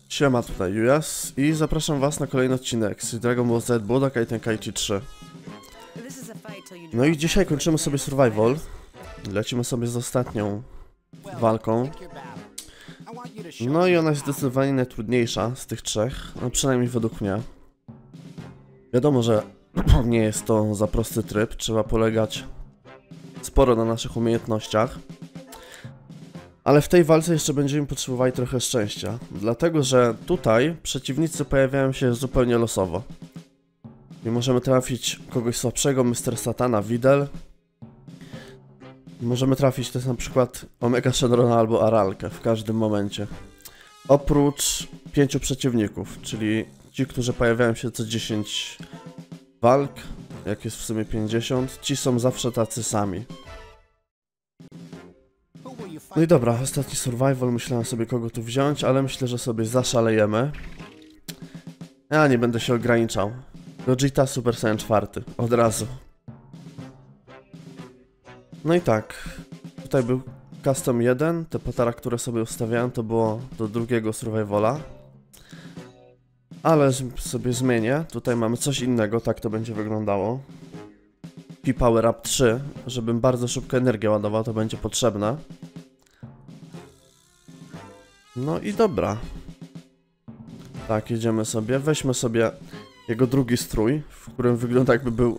Siema, tutaj Jujas i zapraszam was na kolejny odcinek z Dragon Ball Z Budokai Tenkaichi 3. No i dzisiaj kończymy sobie survival. Lecimy sobie z ostatnią walką. No i ona jest zdecydowanie najtrudniejsza z tych trzech, no przynajmniej według mnie. Wiadomo, że nie jest to za prosty tryb, trzeba polegać sporo na naszych umiejętnościach. Ale w tej walce jeszcze będziemy potrzebowali trochę szczęścia, dlatego że tutaj przeciwnicy pojawiają się zupełnie losowo. I możemy trafić kogoś słabszego, Mr. Satana, Videl. Możemy trafić też na przykład Omega Shenrona albo Aralkę w każdym momencie. Oprócz 5 przeciwników, czyli ci, którzy pojawiają się co 10 walk, jak jest w sumie 50, ci są zawsze tacy sami. No i dobra, ostatni survival, myślałem sobie kogo tu wziąć, ale myślę, że sobie zaszalejemy. Ja nie będę się ograniczał. Gogeta Super Saiyan 4, od razu. No i tak, tutaj był custom 1, te potara, które sobie ustawiałem, to było do drugiego survivala. Ale sobie zmienię, tutaj mamy coś innego, tak to będzie wyglądało. Power Up 3, żebym bardzo szybko energię ładował, to będzie potrzebne. No i dobra. Tak, jedziemy sobie. Weźmy sobie jego drugi strój, w którym wygląda jakby był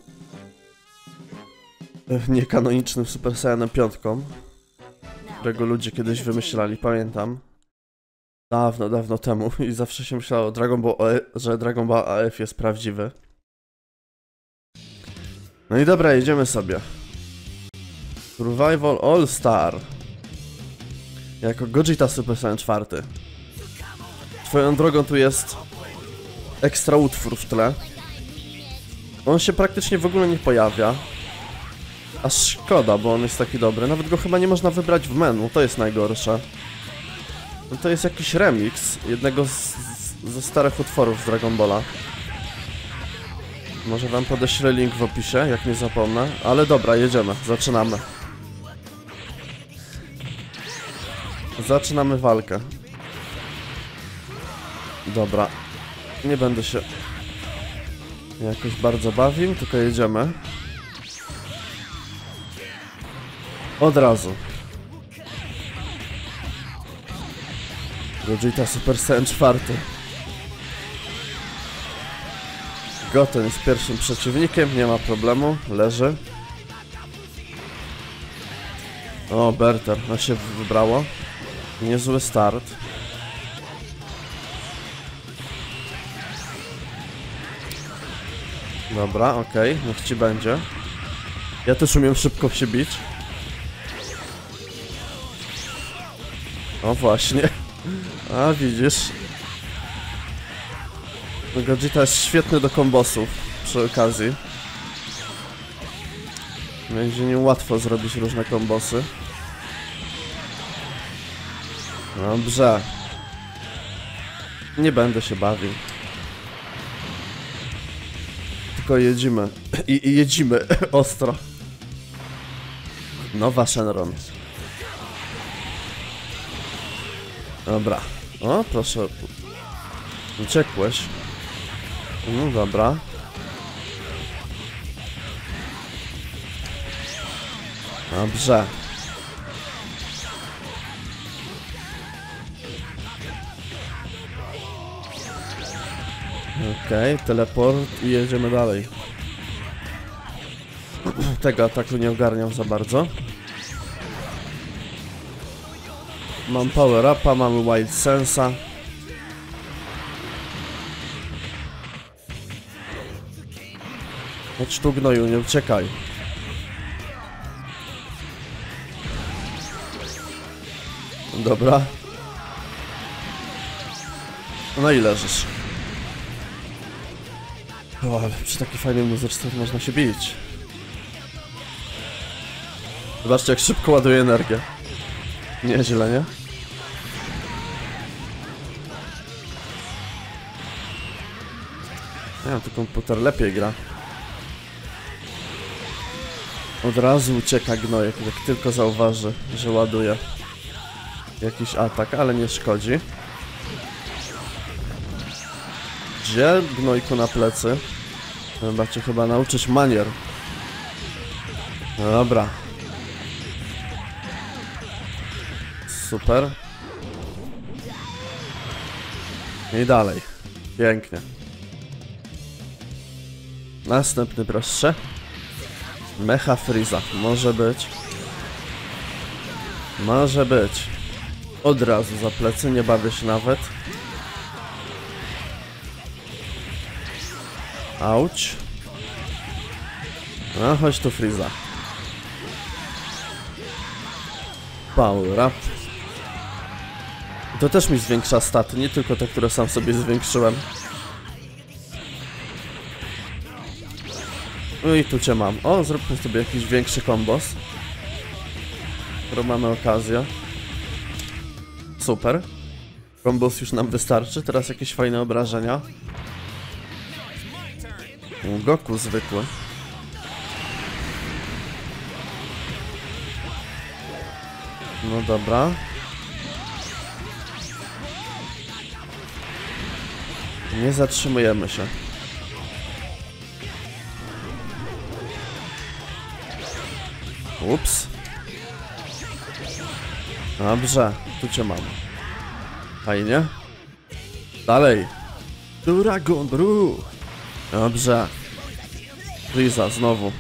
niekanonicznym Super Saiyanem 5, którego ludzie kiedyś wymyślali, pamiętam. Dawno, dawno temu i zawsze się myślało, że Dragon Ball AF jest prawdziwy. No i dobra, jedziemy sobie. Survival All Star. Jako Gogeta Super Saiyan 4. Swoją drogą tu jest ekstra utwór w tle. On się praktycznie w ogóle nie pojawia. Aż szkoda, bo on jest taki dobry. Nawet go chyba nie można wybrać w menu, to jest najgorsze. No to jest jakiś remix jednego ze starych utworów z Dragon Balla. Może wam podeślę link w opisie, jak nie zapomnę. Ale dobra, jedziemy, zaczynamy. Zaczynamy walkę. Dobra. Nie będę się jakoś bardzo bawił, tylko jedziemy. Od razu. Gogeta Super Saiyan 4. Goten jest pierwszym przeciwnikiem, nie ma problemu, leży. O, Berter, no się wybrało. Niezły start. Dobra, okej, niech ci będzie. Ja też umiem szybko się bić. O właśnie. A widzisz. Gogeta jest świetny do kombosów przy okazji. Będzie nim łatwo zrobić różne kombosy. Dobrze. Nie będę się bawił. Tylko jedziemy. I jedzimy ostro. Nowa Shenron. Dobra. O, proszę. Uciekłeś. No dobra. Dobrze. Okej, teleport i jedziemy dalej. Tego ataku nie ogarniam za bardzo. Mam Power Upa, mamy Wild Sensa. Chodź tu, gnoju, nie uciekaj. Dobra. No i leżysz. O, ale przy takiej fajnej muzyczce można się bić. Zobaczcie, jak szybko ładuje energię. Nieźle, nie? Nie wiem, tu komputer lepiej gra. Od razu ucieka gnojek, jak tylko zauważy, że ładuje jakiś atak, ale nie szkodzi. Gdzie, gnojku, na plecy? Trzeba cię chyba nauczyć manier. No dobra. Super. I dalej. Pięknie. Następny, proszę. Mecha Freeza. Może być. Może być. Od razu za plecy, nie bawię się nawet. Auć. No, chodź tu, Freeza. Power up. To też mi zwiększa staty, nie tylko te, które sam sobie zwiększyłem. No i tu cię mam. O, zróbmy sobie jakiś większy kombos. Skoro mamy okazję. Super. Kombos już nam wystarczy. Teraz jakieś fajne obrażenia. Goku zwykły. No dobra. Nie zatrzymujemy się. Ups. Dobrze, tu cię mam. Fajnie. Dalej. Dragon Brew. Dobrze. Freeza znowu.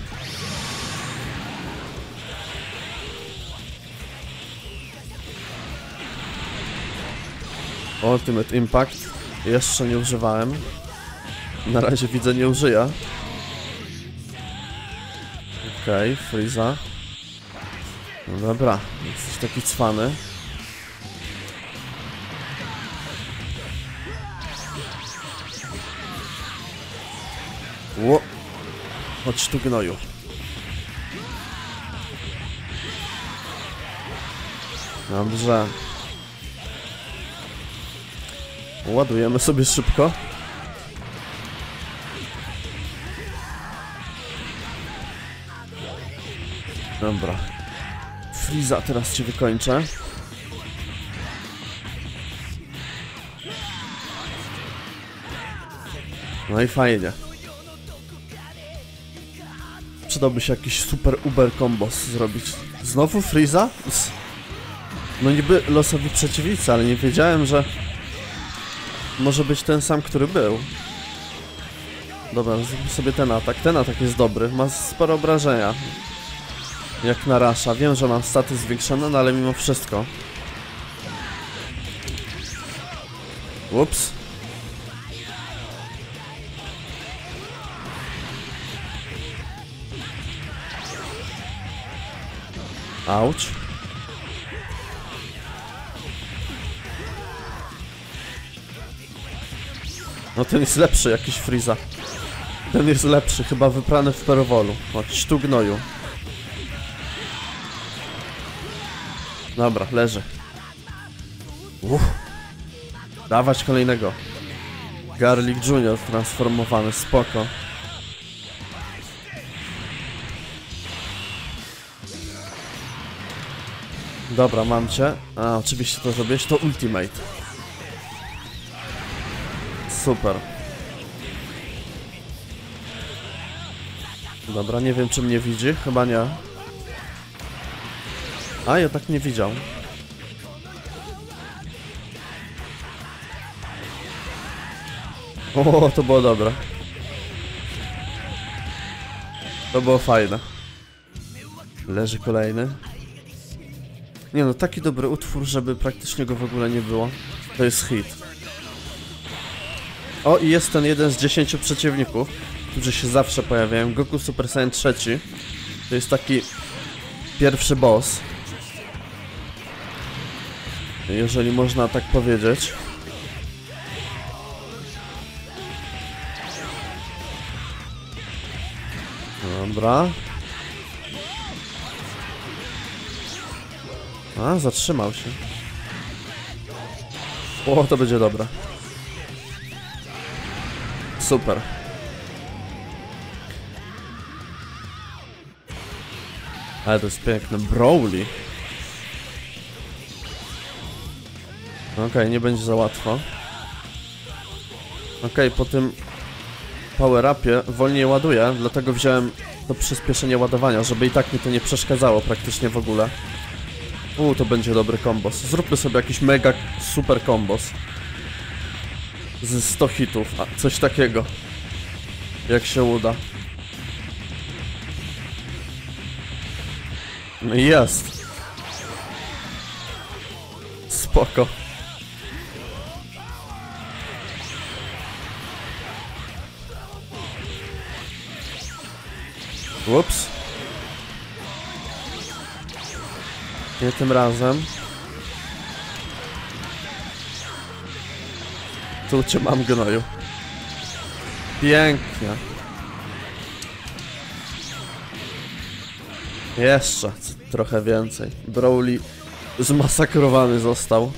Ultimate Impact. Jeszcze nie używałem. Na razie widzę, nie użyję. Okej, Freeza. No dobra, jesteś taki cwany. Ło. Chodź tu, gnoju. Dobrze. Ładujemy sobie szybko. Dobra. Freeza, teraz cię wykończę. No i fajnie. Przydałby się jakiś super uber kombos zrobić. Znowu Freeza? No niby losowi przeciwnicy, ale nie wiedziałem, że może być ten sam, który był. Dobra, zróbmy sobie ten atak. Ten atak jest dobry, ma sporo obrażenia. Jak na Rasha. Wiem, że mam staty zwiększone, no ale mimo wszystko. Ups. Auć. No ten jest lepszy, jakiś Freeza. Ten jest lepszy, chyba wyprany w perwolu. Chodź tu, gnoju. Dobra, leży. Dawać kolejnego. Garlic Junior transformowany, spoko. Dobra, mam cię. A, oczywiście to zrobiłeś, to Ultimate. Super. Dobra, nie wiem, czy mnie widzi, chyba nie. A, ja tak nie widział. O, to było dobre. To było fajne. Leży kolejny. Nie no, taki dobry utwór, żeby praktycznie go w ogóle nie było. To jest hit. O, i jest ten jeden z 10 przeciwników, którzy się zawsze pojawiają. Goku Super Saiyan 3. To jest taki pierwszy boss. Jeżeli można tak powiedzieć. Dobra. A, zatrzymał się. O, to będzie dobre. Super. Ale to jest piękne. Broly. Okej, nie będzie za łatwo. Okej, po tym power-upie wolniej ładuję, dlatego wziąłem to przyspieszenie ładowania, żeby i tak mi to nie przeszkadzało praktycznie w ogóle. To będzie dobry kombos. Zróbmy sobie jakiś mega super kombos. Z 100 hitów, coś takiego. Jak się uda. No i jest. Spoko. Ups. Nie tym razem. Tu cię mam, gnoju. Pięknie. Jeszcze trochę więcej. Broly zmasakrowany został.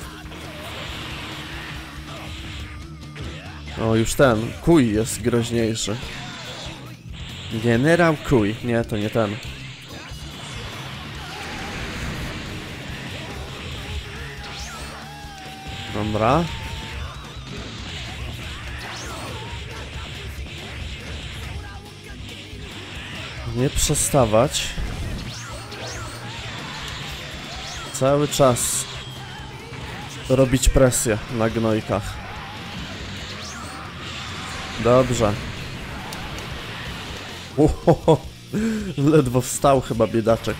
O, już ten. Kuj jest groźniejszy. Generał Kuj. Nie, to nie ten. Dobra. Nie przestawać. Cały czas robić presję na gnojkach. Dobrze. Ledwo wstał chyba biedaczek.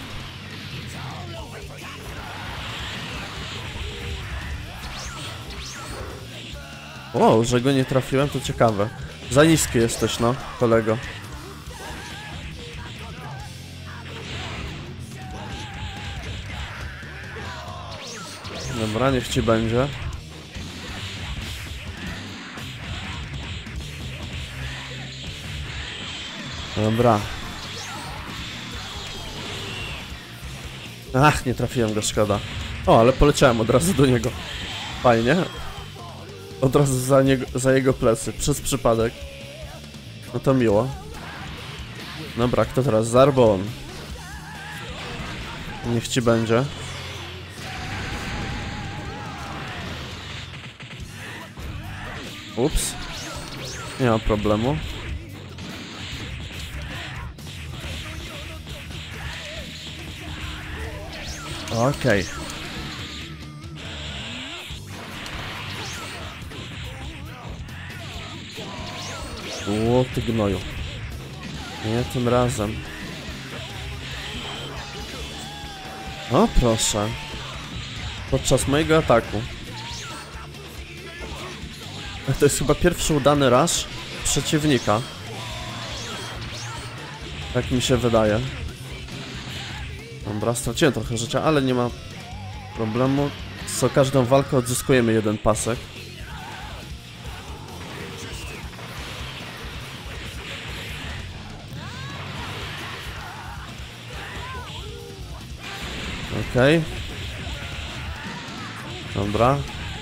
O, że go nie trafiłem, to ciekawe. Za niski jesteś, no, kolego. Dobra, niech ci będzie. Dobra. Ach, nie trafiłem go, szkoda. O, ale poleciałem od razu do niego. Fajnie. Od razu za jego plecy, przez przypadek. No to miło. Dobra, kto teraz? Zarbon. Niech ci będzie. Ups. Nie ma problemu. Okej. O, ty gnoju. Nie tym razem. O, proszę. Podczas mojego ataku. To jest chyba pierwszy udany rush przeciwnika. Tak mi się wydaje. Dobra, straciłem trochę życia, ale nie ma problemu. Co każdą walkę odzyskujemy jeden pasek. Okej. Dobra.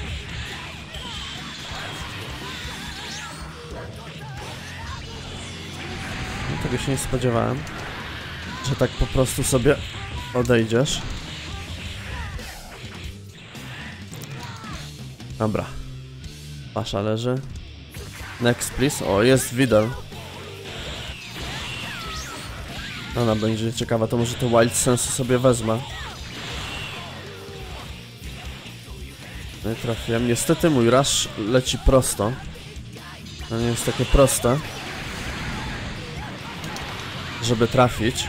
No, tego się nie spodziewałem, że tak po prostu sobie odejdziesz. Dobra. Pasza leży. Next, please. O, jest Widel. Ona będzie ciekawa, to może te Wild Sense sobie wezmę. Nie trafiłem. Niestety mój rush leci prosto. To nie jest takie proste, żeby trafić.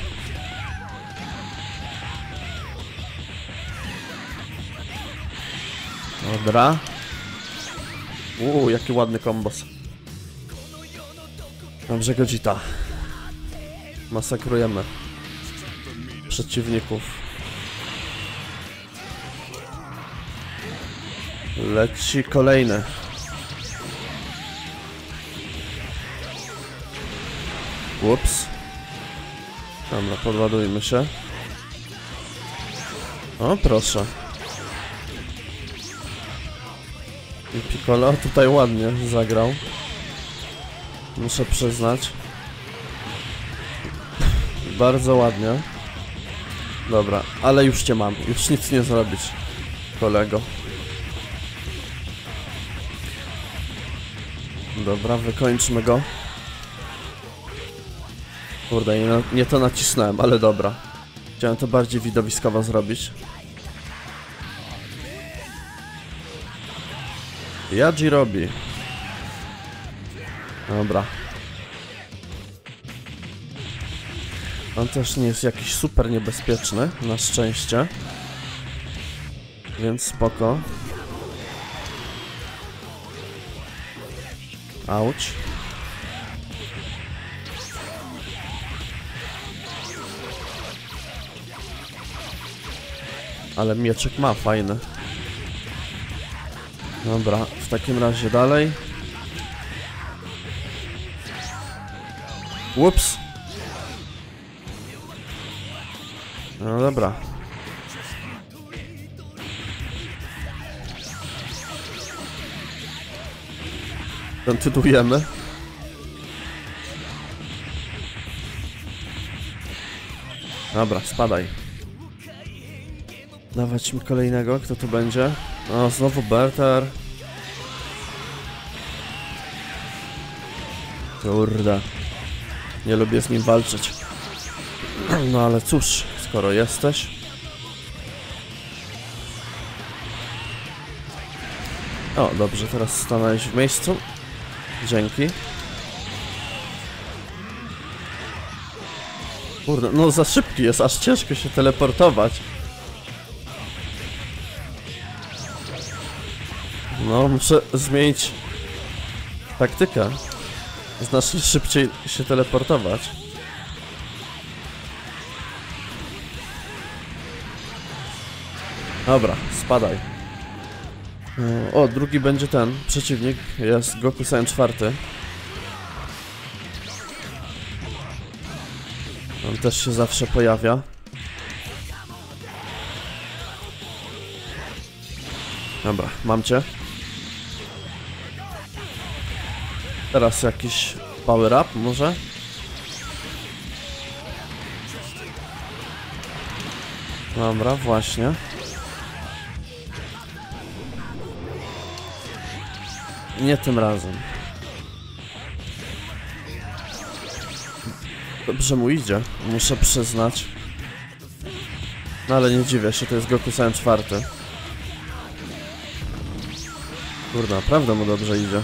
Dobra. Jaki ładny kombos. Dobrze, Gogeta. Masakrujemy przeciwników. Leci kolejny. Ups. Dobra, podładujmy się. O, proszę. I Piccolo tutaj ładnie zagrał. Muszę przyznać. Bardzo ładnie. Dobra, ale już cię mam. Już nic nie zrobić, kolego. Dobra, wykończmy go. Kurde, nie to nacisnąłem, ale dobra. Chciałem to bardziej widowiskowo zrobić. Yagi robi. Dobra. On też nie jest jakiś super niebezpieczny, na szczęście. Więc spoko. Auć. Ale mieczek ma fajny. Dobra, w takim razie dalej. Ups. No dobra. Kontynuujemy. Dobra, spadaj. Dawać mi kolejnego, kto tu będzie? No, znowu Berter. Kurde. Nie lubię z nim walczyć. No ale cóż, skoro jesteś. O, dobrze, teraz stanąłeś w miejscu. Dzięki. Kurde, no za szybki jest, aż ciężko się teleportować. No, muszę zmienić taktykę. Znacznie szybciej się teleportować. Dobra, spadaj. O, drugi będzie ten przeciwnik. Jest Goku-san 4. On też się zawsze pojawia. Dobra, mam cię. Teraz jakiś power up może? Dobra, właśnie. Nie tym razem. Dobrze mu idzie, muszę przyznać. No ale nie dziwię się, to jest Goku-san 4. Kurde, naprawdę mu dobrze idzie.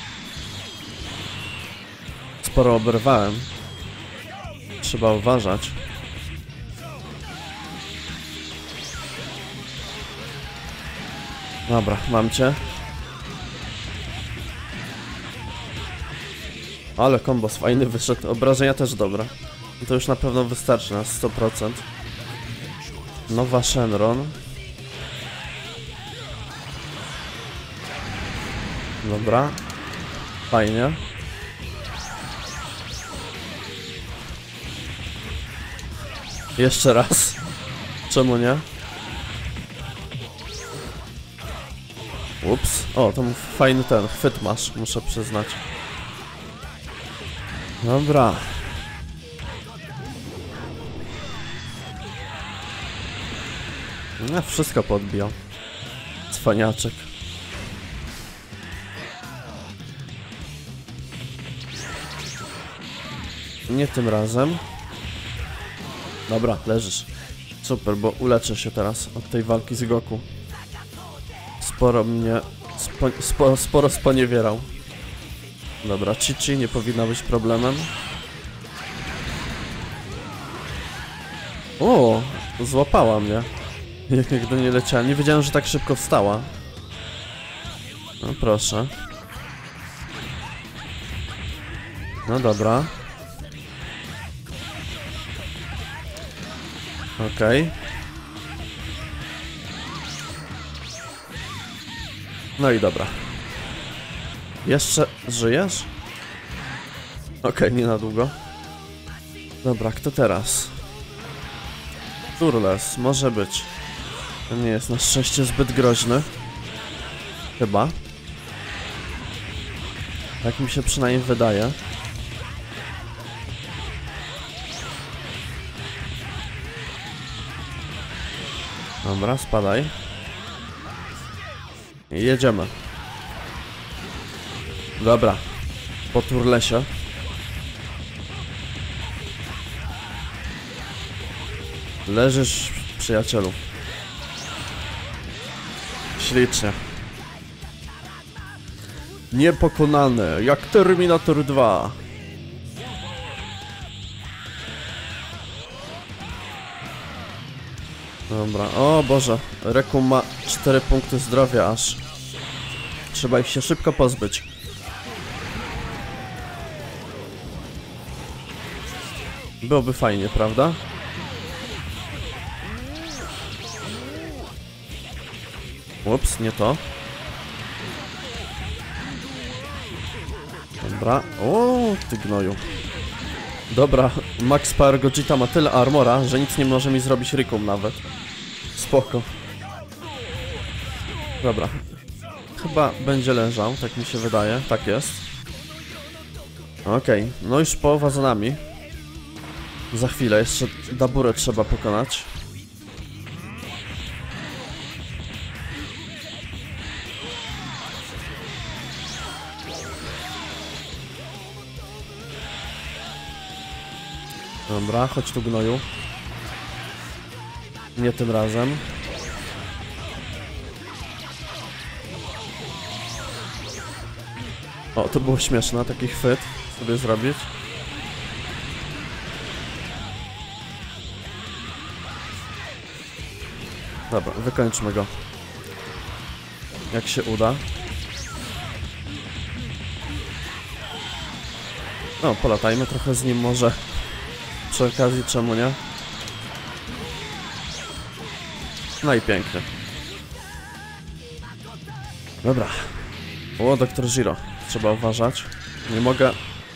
Sporo oberwałem. Trzeba uważać. Dobra, mam cię. Ale kombos fajny wyszedł. Obrażenia też dobre. I to już na pewno wystarczy na 100%. Nowa Shenron. Dobra. Fajnie. Jeszcze raz. Czemu nie? Ups. O, to fajny ten chwyt masz, muszę przyznać. Dobra. No, wszystko podbijał. Cwaniaczek. Nie tym razem. Dobra, leżysz. Super, bo uleczę się teraz od tej walki z Goku. Sporo mnie... sporo sponiewierał. Dobra, Chi-Chi nie powinna być problemem. O, złapała mnie. Jak nigdy nie leciała. Nie wiedziałem, że tak szybko wstała. No proszę. No dobra. Okej. No i dobra. Jeszcze żyjesz? Okej, nie na długo. Dobra, kto teraz? Turles, może być. Ten nie jest na szczęście zbyt groźny. Chyba. Tak mi się przynajmniej wydaje. Dobra, spadaj. I jedziemy. Dobra, po turlesie. Leżysz, przyjacielu. Ślicznie. Niepokonany, jak Terminator 2. Dobra, o Boże, Rekum ma 4 punkty zdrowia aż. Trzeba ich się szybko pozbyć. Byłoby fajnie, prawda? Ups, nie to. Dobra, o ty gnoju. Dobra, Max Power Gogeta ma tyle armora, że nic nie może mi zrobić Rekum nawet. Spoko. Dobra. Chyba będzie leżał, tak mi się wydaje. Tak jest. Okej, no już połowa za nami. Za chwilę, jeszcze Daburę trzeba pokonać. Dobra, chodź tu gnoju. Nie tym razem. O, to było śmieszne, taki chwyt sobie zrobić. Dobra, wykończmy go. Jak się uda. No, polatajmy trochę z nim może. Przy okazji, czemu nie? No i pięknie. Dobra. O, Dr. Giro. Trzeba uważać. Nie mogę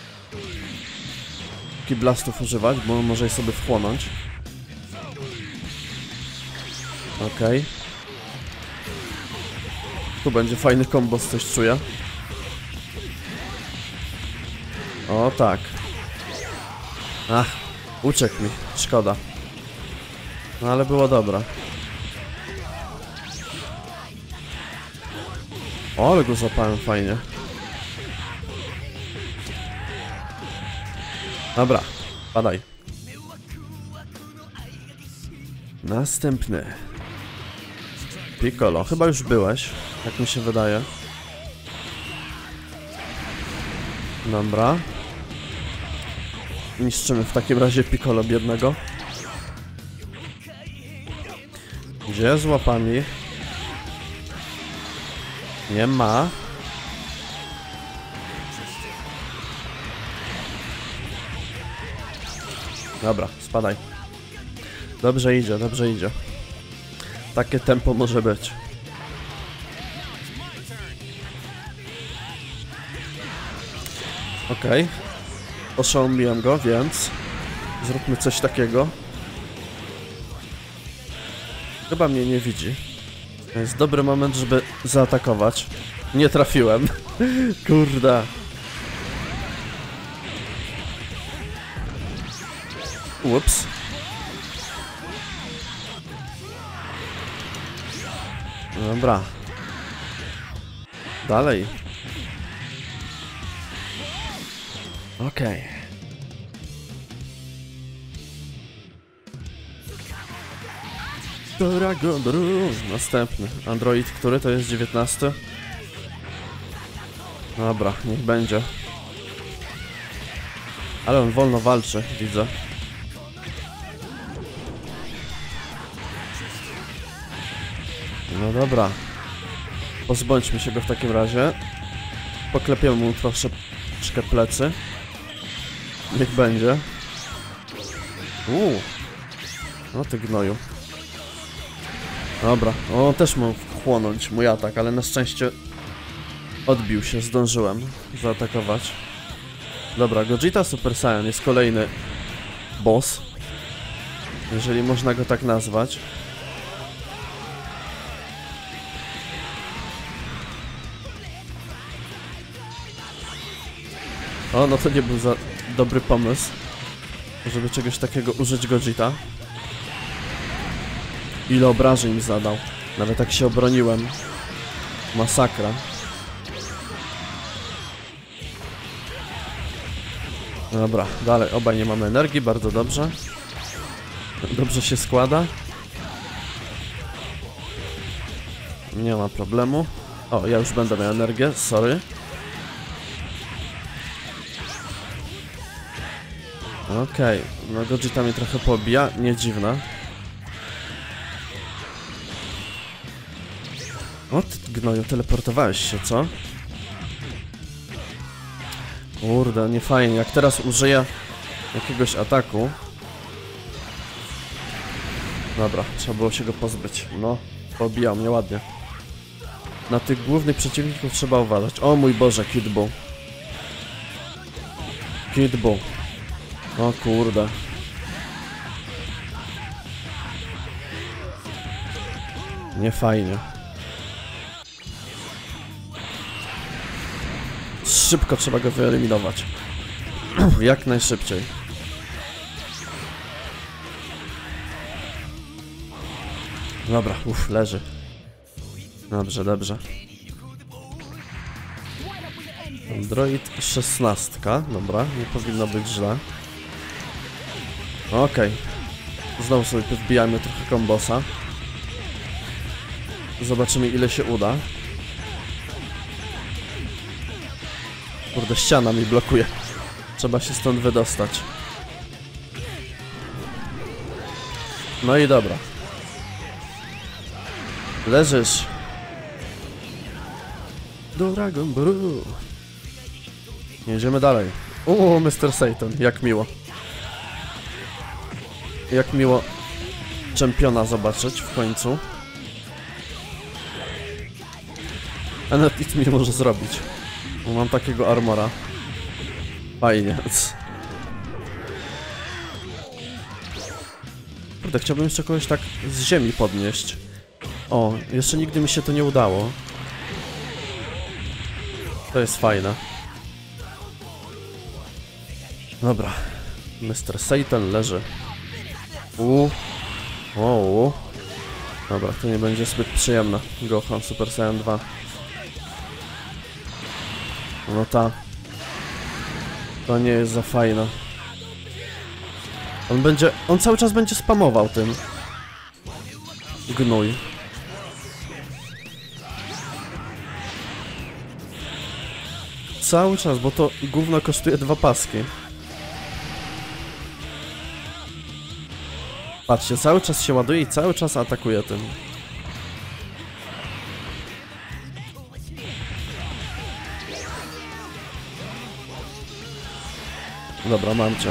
Ki-Blastów używać, bo może je sobie wchłonąć. Okej. Tu będzie fajny kombos, coś czuję. O tak. Ach, uciekł mi. Szkoda. No ale było dobra. O, ale go złapałem fajnie. Dobra, padaj. Następny. Piccolo, chyba już byłeś, jak mi się wydaje. Dobra. Niszczymy w takim razie Piccolo biednego. Gdzie z łapami? Nie ma. Dobra, spadaj. Dobrze idzie, dobrze idzie. Takie tempo może być. Okej. Oszołomiłem go, więc zróbmy coś takiego. Chyba mnie nie widzi. To jest dobry moment, żeby zaatakować. Nie trafiłem. Kurde. Ups. Dobra. Dalej. Okej. Dragon Run. Następny. Android, który to jest 19? Dobra, niech będzie. Ale on wolno walczy, widzę. No dobra. Pozbądźmy się go w takim razie. Poklepiemy mu troszeczkę plecy. Niech będzie. No ty gnoju. Dobra, on też mógł wchłonąć mój atak, ale na szczęście odbił się, zdążyłem zaatakować. Dobra, Gogeta Super Saiyan jest kolejny boss, jeżeli można go tak nazwać. O, no to nie był za dobry pomysł, żeby czegoś takiego użyć Gogeta. Ile obrażeń mi zadał. Nawet jak się obroniłem. Masakra. Dobra, dalej, obaj nie mamy energii, bardzo dobrze. Dobrze się składa. Nie ma problemu. O, ja już będę miał energię, sorry. Okej, no Gogeta mnie trochę pobija, nie dziwne. O, ty gnoju, teleportowałeś się, co? Kurde, nie fajnie, jak teraz użyję jakiegoś ataku. Dobra, trzeba było się go pozbyć. No, pobijał mnie ładnie. Na tych głównych przeciwników trzeba uważać. O mój Boże, Kid Buu. Kid Buu. O kurde. Nie fajnie. Szybko trzeba go wyeliminować. Jak najszybciej. Dobra, leży. Dobrze, dobrze. Android 16. Dobra, nie powinno być źle. Okej. Znowu sobie wbijamy trochę kombosa. Zobaczymy, ile się uda. Kurde, ściana mi blokuje. Trzeba się stąd wydostać. No i dobra. Leżysz. Dragon Ball. Jedziemy dalej. Mr. Satan, jak miło. Jak miło czempiona zobaczyć w końcu. A nawet nic mi może zrobić. Bo mam takiego armora. Fajnie. Kurde, chciałbym jeszcze kogoś tak z ziemi podnieść. O, jeszcze nigdy mi się to nie udało. To jest fajne. Dobra. Mr. Satan leży. Dobra, to nie będzie zbyt przyjemne. Gohan Super Saiyan 2. No ta. To nie jest za fajne. On cały czas będzie spamował tym. Gnój. Cały czas, bo to gówno kosztuje 2 paski. Patrzcie, cały czas się ładuje i cały czas atakuje tym. Dobra, mam cię.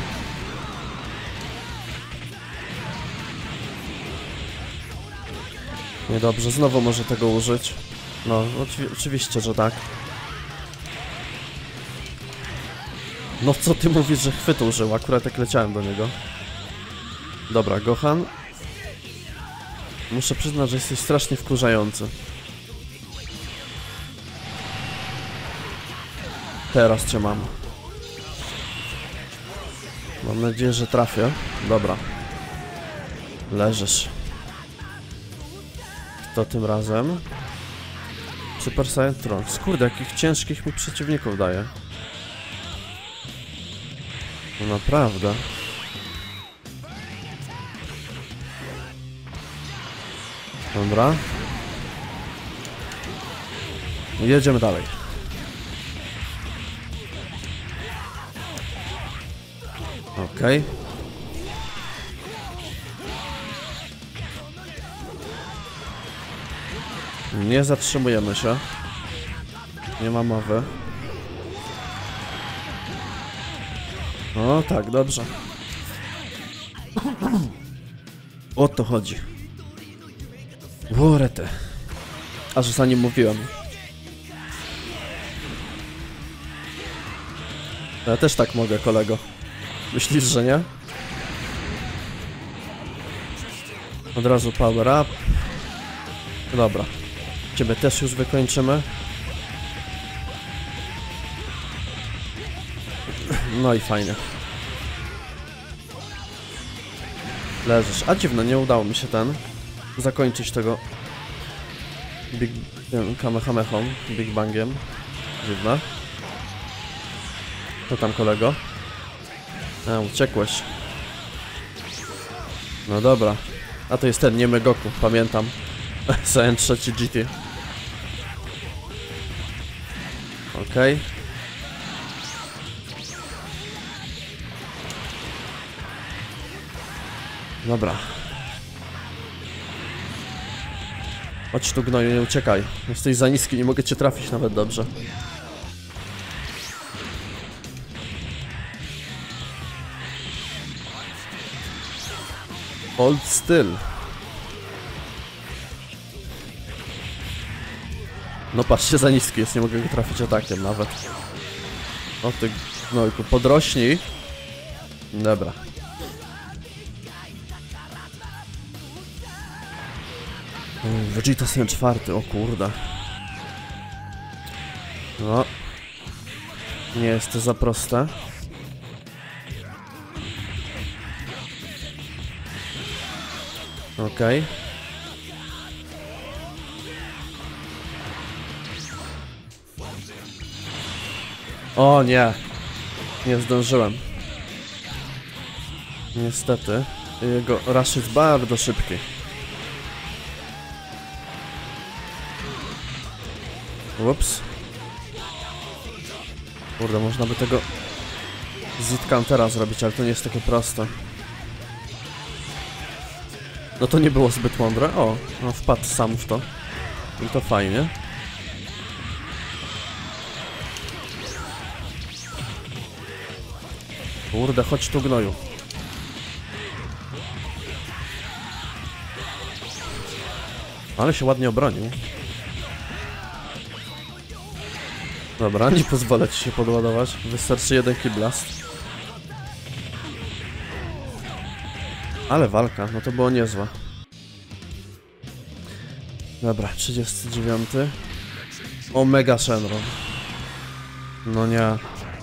Niedobrze, znowu może tego użyć. No, oczywiście, że tak. No co ty mówisz, że chwyt użył? Akurat jak leciałem do niego. Dobra, Gohan. Muszę przyznać, że jesteś strasznie wkurzający. Teraz cię mam. Mam nadzieję, że trafię. Dobra. Leżysz. To tym razem. Super Saiyan Trunks. Kurde, jakich ciężkich mi przeciwników daje. No naprawdę. Dobra. Jedziemy dalej. Okej. Nie zatrzymujemy się. Nie ma mowy. O tak, dobrze. O to chodzi. Łorety. Aż za nim mówiłem. Ja też tak mogę, kolego. Myślisz, że nie? Od razu power up. Dobra. Ciebie też już wykończymy. No i fajnie. Leżysz. A dziwne, nie udało mi się zakończyć tego Kamehamehą, Big Bangiem. Dziwne. To tam, kolego. A, uciekłeś. No dobra. A to jest ten niemy Goku, pamiętam. SN3 GT. Okej. Dobra. Chodź tu, gnoju, nie uciekaj. Jesteś za niski, nie mogę cię trafić nawet dobrze. Hold still. No patrzcie, za niski jest, nie mogę go trafić atakiem nawet. O ty gnojku, podrośnij. Dobra. Vegeta Syn 4, o kurde. No. Nie jest to za proste. Okej. O nie. Nie zdążyłem. Niestety. Jego rush jest bardzo szybki. Ups. Kurde, można by tego Z-countera zrobić, ale to nie jest takie proste. No to nie było zbyt mądre. O, no wpadł sam w to. I to fajnie. Kurde, chodź tu, gnoju. Ale się ładnie obronił. Dobra, nie pozwolę ci się podładować. Wystarczy jeden Ki-Blast. Ale walka, no to było niezłe. Dobra, 39. Omega Shenron. No nie.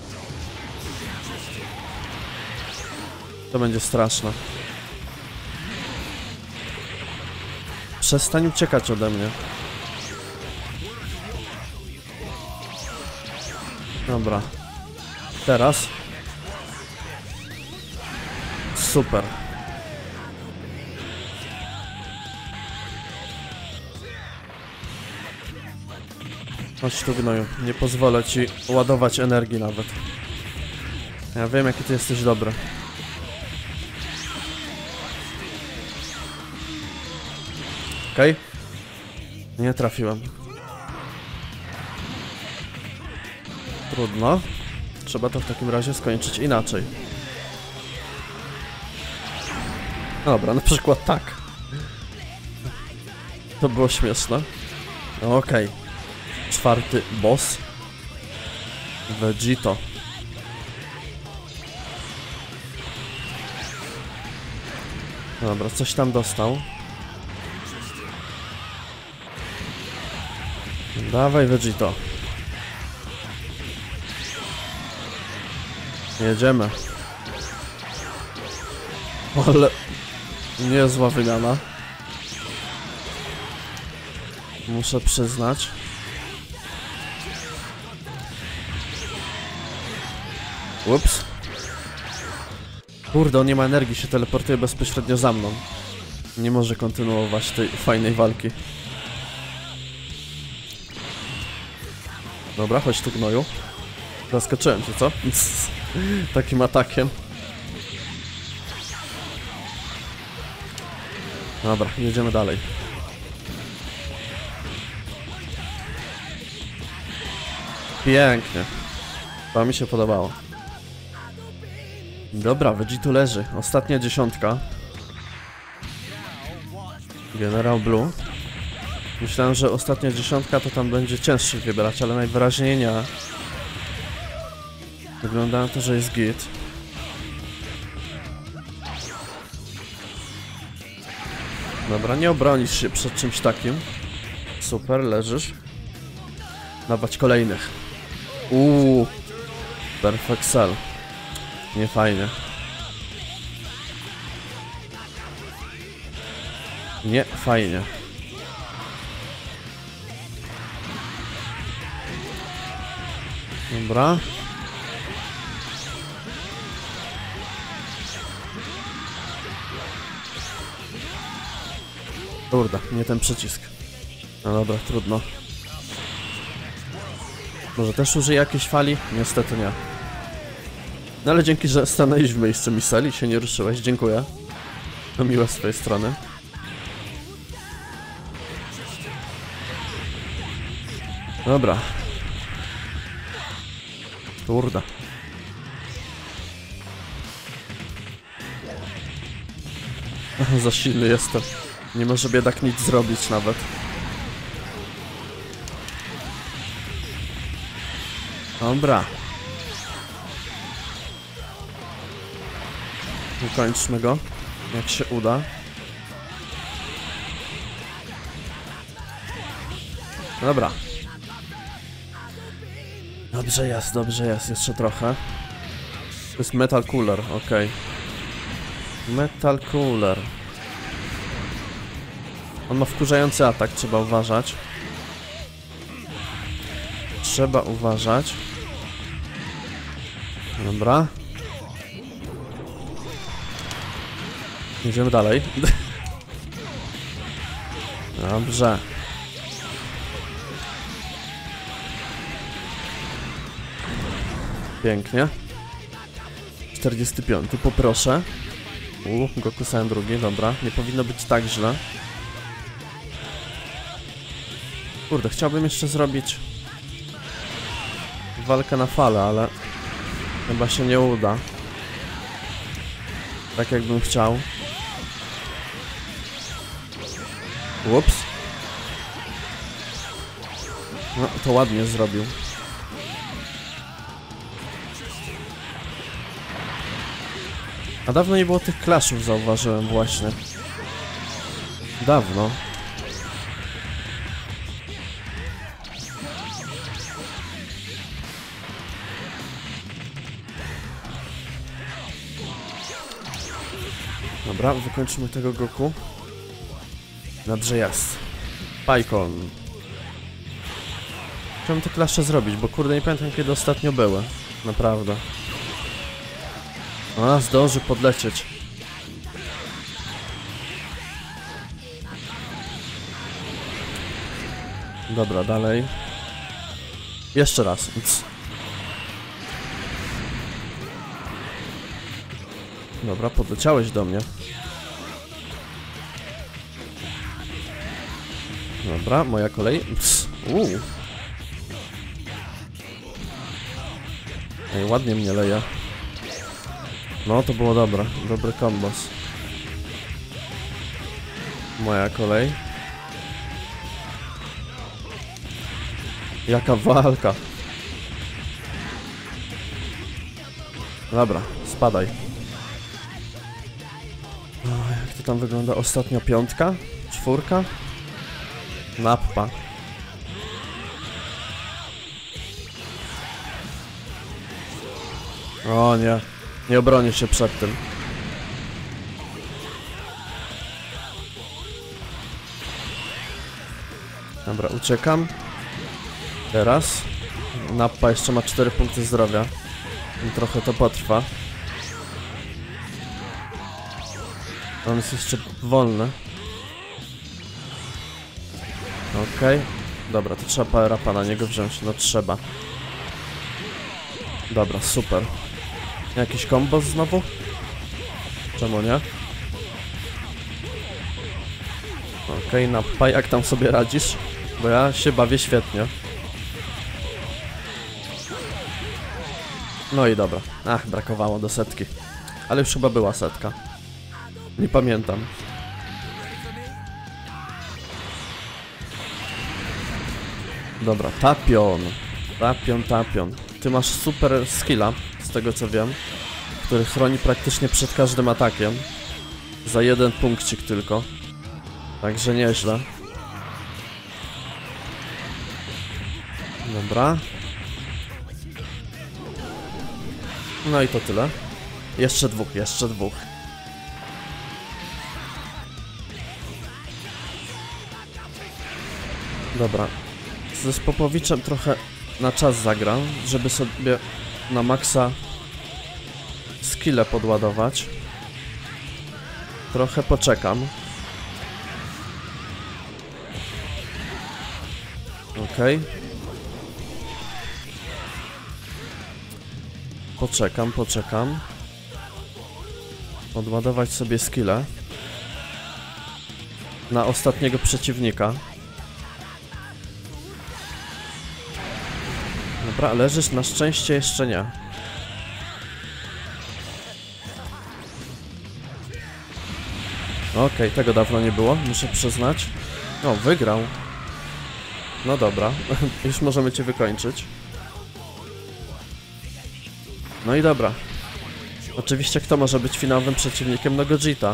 To będzie straszne. Przestań uciekać ode mnie. Dobra. Teraz. Super. Chodź tu, gnoju. Nie pozwolę ci ładować energii nawet. Ja wiem, jaki ty jesteś dobry. Okej. Nie trafiłem. Trudno. Trzeba to w takim razie skończyć inaczej. Dobra, na przykład tak. To było śmieszne. Okej. Czwarty boss. Vegito. Dobra, coś tam dostał. Dawaj, Vegito. Jedziemy. Ale niezła wymiana. Muszę przyznać. Ups. Kurde, on nie ma energii, się teleportuje bezpośrednio za mną. Nie może kontynuować tej fajnej walki. Dobra, chodź tu, gnoju. Zaskoczyłem cię, co? Takim atakiem. Dobra, jedziemy dalej. Pięknie. To mi się podobało. Dobra, Vegito leży. Ostatnia dziesiątka. Generał Blue. Myślałem, że ostatnia dziesiątka to tam będzie cięższy wybrać, ale najwyraźniej nie. Wygląda na to, że jest git. Dobra, nie obronisz się przed czymś takim. Super, leżysz. Dawać kolejnych. Perfect Cell. Nie fajnie. Nie fajnie. Dobra. Kurde, nie ten przycisk. No dobra, trudno. Może też użyję jakiejś fali? Niestety nie. No ale dzięki, że stanęłeś w miejscu misali, się nie ruszyłeś. Dziękuję. To miłe z twojej strony. Dobra. Kurde. Za silny jestem. Nie może biedak nic zrobić nawet. Dobra. Ukończmy go, jak się uda. Dobra. Dobrze jest, jeszcze trochę. To jest Metal Cooler, okej. Metal Cooler. On ma wkurzający atak, trzeba uważać. Trzeba uważać. Dobra. Idziemy dalej. Dobrze. Pięknie. 45, poproszę. Goku-san drugi, dobra. Nie powinno być tak źle. Kurde, chciałbym jeszcze zrobić walkę na falę, ale chyba się nie uda. Tak jakbym chciał. Ups. No, to ładnie zrobił. A dawno nie było tych clashów, zauważyłem właśnie. Dawno. Dobra, wykończymy tego Goku. Dobrze jest. Pajkon. Chciałem te klasze zrobić, bo kurde nie pamiętam kiedy ostatnio były. Naprawdę. A, zdąży podlecieć. Dobra, dalej. Jeszcze raz. Dobra, podleciałeś do mnie. Dobra, moja kolej. Ej, ładnie mnie leje. No, to było dobre. Dobry kombos. Moja kolej. Jaka walka. Dobra, spadaj. O, jak to tam wygląda? Ostatnia piątka? Czwórka? Nappa. O nie. Nie obronię się przed tym. Dobra, uciekam. Teraz. Nappa jeszcze ma 4 punkty zdrowia. I trochę to potrwa. On jest jeszcze wolny. Okej. Dobra, to trzeba power upa na niego wziąć. No trzeba. Dobra, super. Jakiś kombos znowu? Czemu nie? Okej, Nappa, jak tam sobie radzisz? Bo ja się bawię świetnie. No i dobra. Ach, brakowało do setki. Ale już chyba była setka. Nie pamiętam. Dobra, Tapion. Tapion. Ty masz super skilla, z tego co wiem, który chroni praktycznie przed każdym atakiem. Za 1 punkcik tylko. Także nieźle. Dobra. No i to tyle. Jeszcze dwóch. Dobra. Z Popowiczem trochę na czas zagram, żeby sobie na maksa skille podładować. Trochę poczekam. Okej. Poczekam. Odładować sobie skille na ostatniego przeciwnika. Dobra, leżysz, na szczęście jeszcze nie. Okej, tego dawno nie było, muszę przyznać. O, wygrał. No dobra, już możemy cię wykończyć. No i dobra. Oczywiście kto może być finałowym przeciwnikiem? No Gogeta.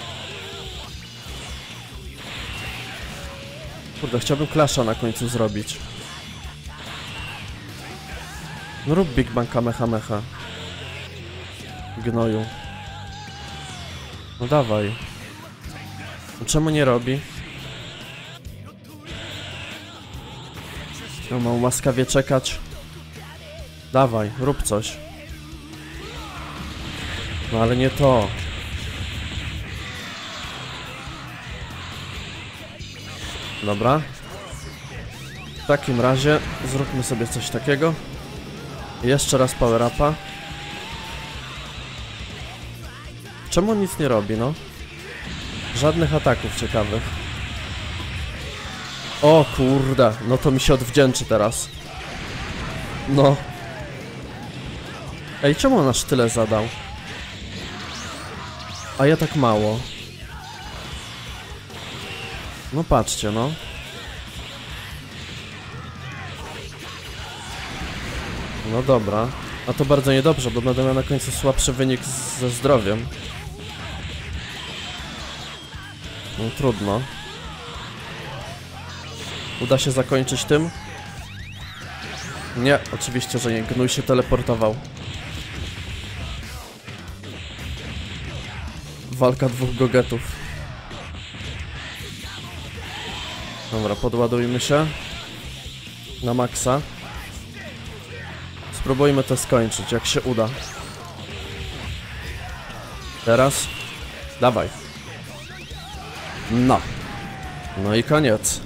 Kurde, chciałbym Clasha na końcu zrobić. No rób Big Bang Kamehameha. Gnoju. No dawaj. No czemu nie robi? No mam łaskawie czekać. Dawaj, rób coś. No ale nie to. Dobra. W takim razie zróbmy sobie coś takiego. Jeszcze raz power upa. Czemu on nic nie robi, no? Żadnych ataków ciekawych. O kurde, no to mi się odwdzięczy teraz. No. Ej, czemu on aż tyle zadał? A ja tak mało. No patrzcie, no. No dobra. A to bardzo niedobrze, bo będę miał na końcu słabszy wynik ze zdrowiem. No trudno. Uda się zakończyć tym? Nie, oczywiście, że nie. Gnój się teleportował. Walka dwóch gogetów. Dobra, podładujmy się. Na maksa. Spróbujmy to skończyć, jak się uda. Teraz. Dawaj. No. No i koniec.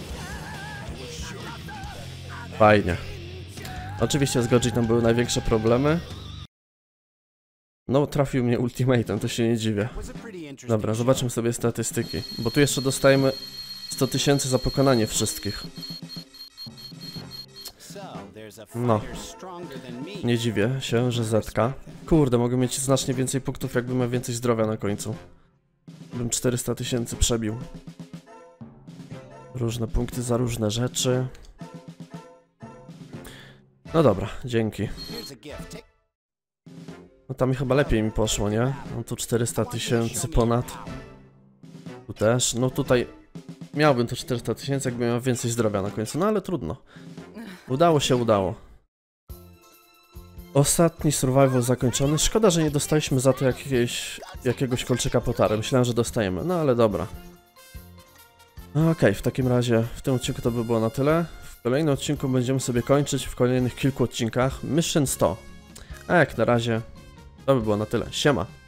Fajnie. Oczywiście z Gogetem były największe problemy. No, trafił mnie ultimatem, to się nie dziwię. Dobra, zobaczmy sobie statystyki. Bo tu jeszcze dostajemy 100 000 za pokonanie wszystkich. No. Nie dziwię się, że Zetka. Kurde, mogę mieć znacznie więcej punktów, jakbym miał więcej zdrowia na końcu. Bym 400 000 przebił. Różne punkty za różne rzeczy. No dobra, dzięki. No tam chyba lepiej mi poszło, nie? No tu 400 000 ponad. Tu też. No tutaj miałbym to 400 000, jakbym miał więcej zdrowia na końcu. No ale trudno. Udało się, udało. Ostatni survival zakończony. Szkoda, że nie dostaliśmy za to jakiegoś kolczyka potary. Myślałem, że dostajemy. No ale dobra. Okej, w takim razie w tym odcinku to by było na tyle. W kolejnym odcinku będziemy sobie kończyć w kolejnych kilku odcinkach Mission 100. A jak na razie to by było na tyle. Siema!